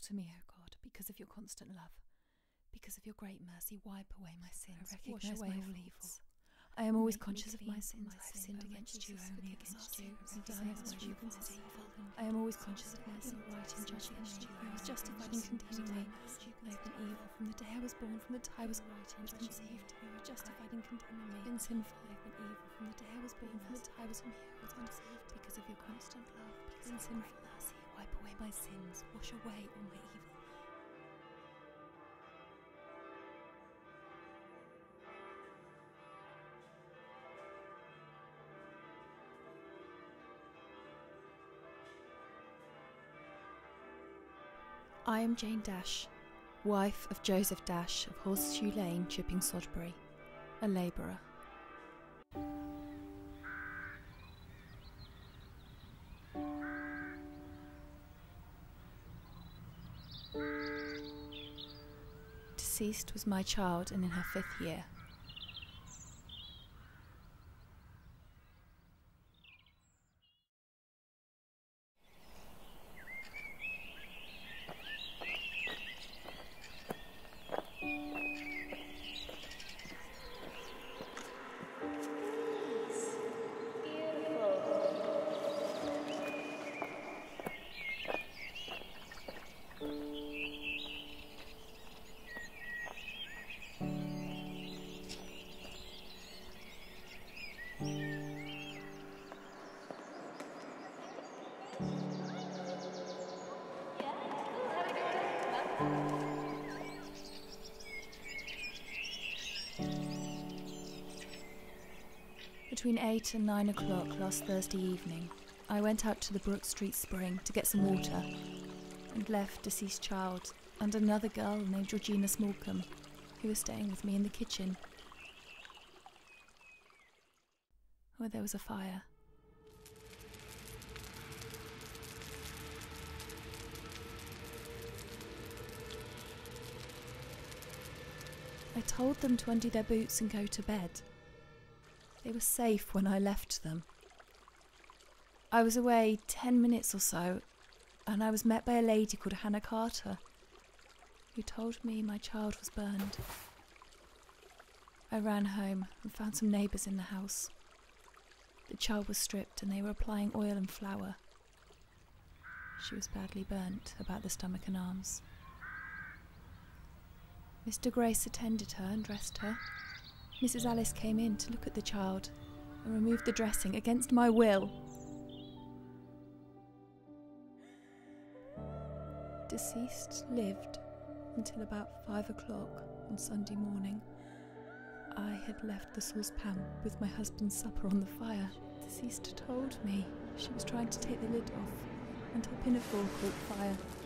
to me, O God, because of your constant love. Because of your great mercy, wipe away my sins, wash away all evil. I am always conscious of my sins. I have sinned against you, only against you, and done as you consider evil. I am always conscious of my sin, right in judging you. I was justified in condemning me. I have been evil from the day I was born, from the day I was right and conceived. You are justified in condemning me. I have been sinful. I have been evil from the day I was born, from the day I was conceived. Because of your constant love, because of your great mercy, wipe away my sins, wash away all my evil. I am Jane Dash, wife of Joseph Dash of Horseshoe Lane, Chipping Sodbury, a labourer. Deceased was my child and in her 5th year. Between 8 and 9 o'clock last Thursday evening, I went out to the Brook Street spring to get some water and left deceased child and another girl named Georgina Smallcombe, who was staying with me in the kitchen, where there was a fire. I told them to undo their boots and go to bed. They were safe when I left them. I was away 10 minutes or so, and I was met by a lady called Hannah Carter, who told me my child was burned. I ran home and found some neighbours in the house. The child was stripped and they were applying oil and flour. She was badly burnt about the stomach and arms. Mr. Grace attended her and dressed her. Mrs. Alice came in to look at the child and removed the dressing against my will. Deceased lived until about 5 o'clock on Sunday morning. I had left the saucepan with my husband's supper on the fire. Deceased told me she was trying to take the lid off and her pinafore caught fire.